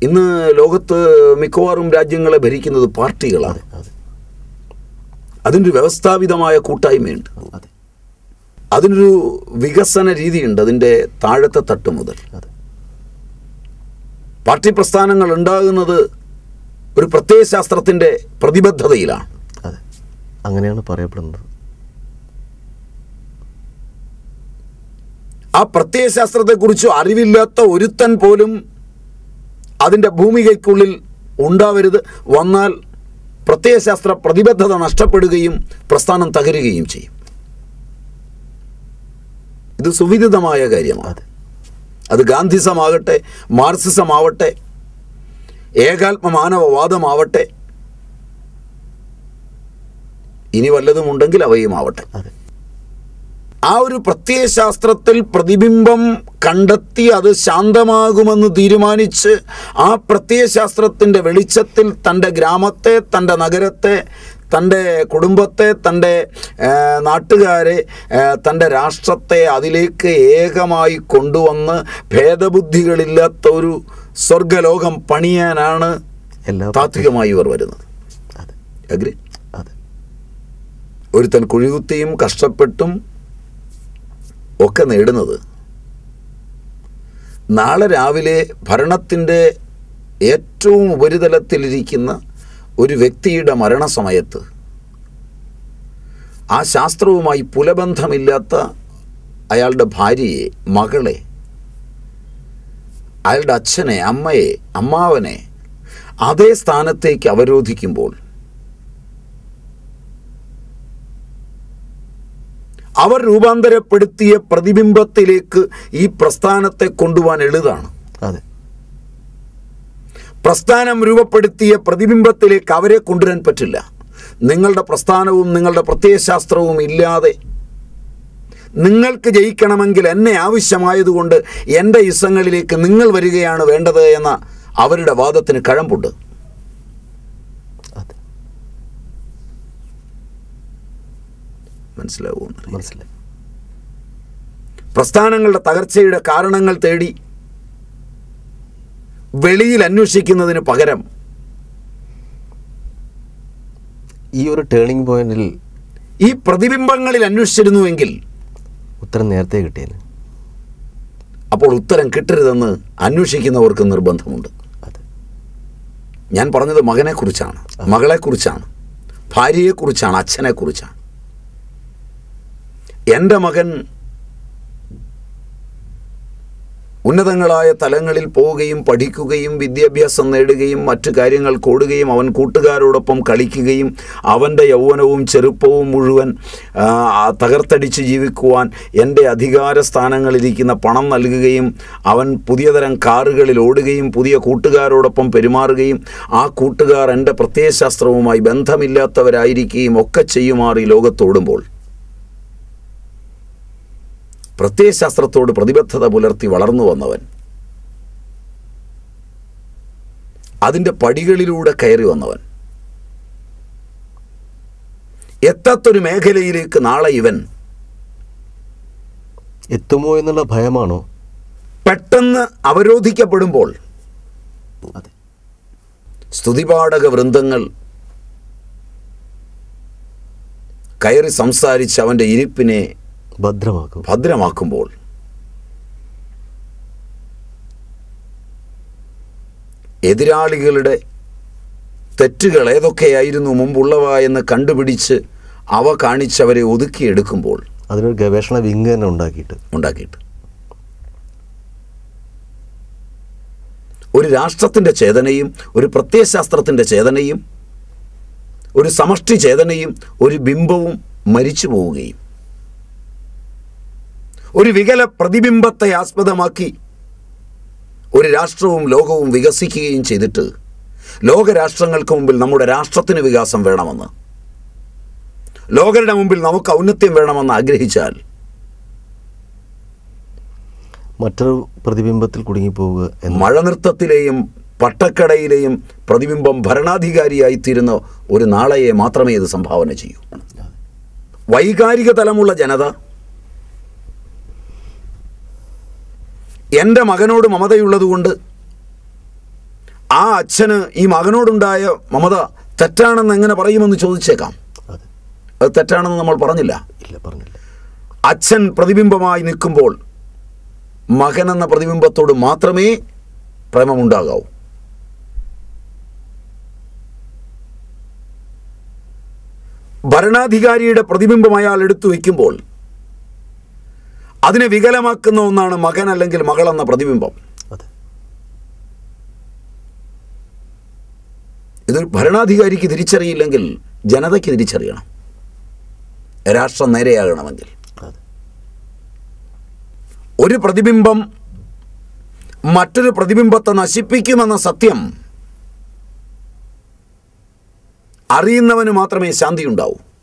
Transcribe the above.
ഇന്ന് ലോകത്ത് മിക്കവാറും രാജ്യങ്ങളെ ഭരിക്കുന്നത് പാർട്ടികളാണ്. അതിനൊരു വ്യവസ്ഥാപിതമായ കൂട്ടായ്മയുണ്ട്, അതിനൊരു വികസന രീതിയുണ്ട്, അതിൻ്റെ താഴത്തെ തട്ട് മുതൽ. പാർട്ടി പ്രസ്ഥാനങ്ങൾ ഉണ്ടാകുന്നത് ഒരു പ്രത്യയശാസ്ത്രത്തിൻ്റെ പ്രതിബദ്ധതയിലാണ്. അങ്ങനെയാണ് പറയപ്പെടുന്നത്. ആ പ്രത്യയശാസ്ത്രത്തെക്കുറിച്ച് അറിവില്ലാത്ത ഒരുത്തൻ പോലും അതിൻ്റെ ഭൂമികയ്ക്കുള്ളിൽ ഉണ്ടാവരുത്. വന്നാൽ പ്രത്യയശാസ്ത്ര പ്രതിബദ്ധത നഷ്ടപ്പെടുകയും പ്രസ്ഥാനം തകരുകയും ചെയ്യും. ഇത് സുവിദിതമായ കാര്യമാണ്. അത് ഗാന്ധിസമാകട്ടെ, മാർക്സിസമാവട്ടെ, ഏകാത്മ മാനവവാദമാവട്ടെ, ഇനി വല്ലതുമുണ്ടെങ്കിൽ അവയുമാവട്ടെ. ആ ഒരു പ്രത്യയശാസ്ത്രത്തിൽ പ്രതിബിംബം കണ്ടെത്തി അത് ശാന്തമാകുമെന്ന് തീരുമാനിച്ച് ആ പ്രത്യയശാസ്ത്രത്തിൻ്റെ വെളിച്ചത്തിൽ തൻ്റെ ഗ്രാമത്തെ, തൻ്റെ നഗരത്തെ, തൻ്റെ കുടുംബത്തെ, തൻ്റെ നാട്ടുകാരെ, തൻ്റെ രാഷ്ട്രത്തെ അതിലേക്ക് ഏകമായി കൊണ്ടുവന്ന് ഭേദബുദ്ധികളില്ലാത്ത ഒരു സ്വർഗലോകം പണിയാനാണ് താത്വികമായി ഇവർ വരുന്നത്. അഗ്രി? ഒരുത്തൻ കുഴികുത്തിയും കഷ്ടപ്പെട്ടും ഒക്കെ നേടുന്നത് നാളെ രാവിലെ ഭരണത്തിൻ്റെ ഏറ്റവും ഉപരിതലത്തിലിരിക്കുന്ന ഒരു വ്യക്തിയുടെ മരണസമയത്ത് ആ ശാസ്ത്രവുമായി പുലബന്ധമില്ലാത്ത അയാളുടെ ഭാര്യയെ, മകളെ, അയാളുടെ അച്ഛനെ, അമ്മയെ, അമ്മാവനെ അതേ സ്ഥാനത്തേക്ക് അവരോധിക്കുമ്പോൾ അവർ രൂപാന്തരപ്പെടുത്തിയ പ്രതിബിംബത്തിലേക്ക് ഈ പ്രസ്ഥാനത്തെ കൊണ്ടുപോകാൻ എളുതാണ്. പ്രസ്ഥാനം രൂപപ്പെടുത്തിയ പ്രതിബിംബത്തിലേക്ക് അവരെ കൊണ്ടുവരാൻ പറ്റില്ല. നിങ്ങളുടെ പ്രസ്ഥാനവും നിങ്ങളുടെ പ്രത്യയശാസ്ത്രവും ഇല്ലാതെ നിങ്ങൾക്ക് ജയിക്കണമെങ്കിൽ എന്നെ ആവശ്യമായതുകൊണ്ട് എൻ്റെ ഇസങ്ങളിലേക്ക് നിങ്ങൾ വരികയാണ് വേണ്ടത് എന്ന അവരുടെ വാദത്തിന് കഴമ്പുണ്ട്. മനസ്സിലായി. പ്രസ്ഥാനങ്ങളുടെ തകർച്ചയുടെ കാരണങ്ങൾ തേടി വെളിയിൽ അന്വേഷിക്കുന്നതിന് പകരം ഈ ഒരു ടേണിംഗ് പോയിന്റിൽ ഈ പ്രതിബിംബങ്ങളിൽ അന്വേഷിച്ചിരുന്നുവെങ്കിൽ ഉത്തരം നേരത്തെ കിട്ടിയേനെ. അപ്പോൾ ഉത്തരം കിട്ടരുതെന്ന് അന്വേഷിക്കുന്നവർക്ക് നിർബന്ധമുണ്ട്. ഞാൻ പറഞ്ഞത് മകനെക്കുറിച്ചാണ്, മകളെക്കുറിച്ചാണ്, ഭാര്യയെക്കുറിച്ചാണ്, അച്ഛനെക്കുറിച്ചാണ്. എൻ്റെ മകൻ ഉന്നതങ്ങളായ തലങ്ങളിൽ പോവുകയും പഠിക്കുകയും വിദ്യാഭ്യാസം നേടുകയും മറ്റു കാര്യങ്ങൾ കൂടുകയും അവൻ കൂട്ടുകാരോടൊപ്പം കളിക്കുകയും അവൻ്റെ യൗവനവും ചെറുപ്പവും മുഴുവൻ തകർത്തടിച്ച് ജീവിക്കുവാൻ എൻ്റെ അധികാര സ്ഥാനങ്ങളിരിക്കുന്ന പണം നൽകുകയും അവൻ പുതിയ തരം കാറുകളിൽ ഓടുകയും പുതിയ കൂട്ടുകാരോടൊപ്പം പെരുമാറുകയും ആ കൂട്ടുകാർ എൻ്റെ പ്രത്യയശാസ്ത്രവുമായി ബന്ധമില്ലാത്തവരായിരിക്കുകയും ഒക്കെ ചെയ്യുമാറി ലോകത്തോടുമ്പോൾ പ്രത്യയശാസ്ത്രത്തോട് പ്രതിബദ്ധത പുലർത്തി വളർന്നു വന്നവൻ അതിൻ്റെ പടികളിലൂടെ കയറി വന്നവൻ എത്താത്തൊരു മേഖലയിലേക്ക് നാളെ ഇവൻ എത്തുമോ എന്നുള്ള ഭയമാണോ? പെട്ടെന്ന് അവരോധിക്കപ്പെടുമ്പോൾ സ്തുതിപാഠക വൃന്ദങ്ങൾ കയറി സംസാരിച്ച് അവൻ്റെ ഇരിപ്പിനെ ഭദ്രമാക്കുമ്പോൾ എതിരാളികളുടെ തെറ്റുകൾ ഏതൊക്കെയായിരുന്നു മുമ്പുള്ളവ എന്ന് കണ്ടുപിടിച്ച് അവ കാണിച്ചവരെ ഒതുക്കിയെടുക്കുമ്പോൾ അതിനൊരു ഗവേഷണ വിങ് തന്നെ ഉണ്ടാക്കിയിട്ട് ഒരു രാഷ്ട്രത്തിൻ്റെ ചേതനയും ഒരു പ്രത്യയശാസ്ത്രത്തിൻ്റെ ചേതനയും ഒരു സമഷ്ടി ചേതനയും ഒരു ബിംബവും മരിച്ചു പോവുകയും ഒരു വികല പ്രതിബിംബത്തെ ആസ്പദമാക്കി ഒരു രാഷ്ട്രവും ലോകവും വികസിക്കുകയും ചെയ്തിട്ട് ലോകരാഷ്ട്രങ്ങൾക്ക് മുമ്പിൽ നമ്മുടെ രാഷ്ട്രത്തിന് വികാസം വേണമെന്ന്, ലോകരുടെ മുമ്പിൽ നമുക്ക് ഔന്നത്യം വേണമെന്ന് ആഗ്രഹിച്ചാൽ മറ്റൊരു പ്രതിബിംബത്തിൽ കുടുങ്ങിപ്പോവുക. മഴനൃത്തത്തിലെയും പട്ടക്കടയിലെയും പ്രതിബിംബം ഭരണാധികാരിയായിത്തീരുന്ന ഒരു നാളെയെ മാത്രമേ ഇത് സംഭാവന ചെയ്യൂ. വൈകാരിക തലമുള്ള ജനത എൻ്റെ മകനോട് മമതയുള്ളതുകൊണ്ട് ആ അച്ഛന് ഈ മകനോടുണ്ടായ മമത തെറ്റാണെന്ന് എങ്ങനെ പറയുമെന്ന് ചോദിച്ചേക്കാം. അതെ, അത് തെറ്റാണെന്ന് നമ്മൾ പറഞ്ഞില്ല. ഇല്ല, പറഞ്ഞില്ല. അച്ഛൻ പ്രതിബിംബമായി നിൽക്കുമ്പോൾ മകൻ എന്ന പ്രതിബിംബത്തോട് മാത്രമേ പ്രേമമുണ്ടാകാവൂ. ഭരണാധികാരിയുടെ പ്രതിബിംബം അയാൾ എടുത്തു വയ്ക്കുമ്പോൾ അതിനെ വികലമാക്കുന്ന ഒന്നാണ് മകൻ അല്ലെങ്കിൽ മകൾ എന്ന പ്രതിബിംബം. അതെ, ഇത് ഭരണാധികാരിക്ക് തിരിച്ചറിയില്ലെങ്കിൽ ജനതയ്ക്ക് തിരിച്ചറിയണം, രാഷ്ട്രം നേരെയാകണമെങ്കിൽ. അതെ, ഒരു പ്രതിബിംബം മറ്റൊരു പ്രതിബിംബത്തെ നശിപ്പിക്കുമെന്ന സത്യം അറിയുന്നവന് മാത്രമേ ശാന്തി ഉണ്ടാവൂ.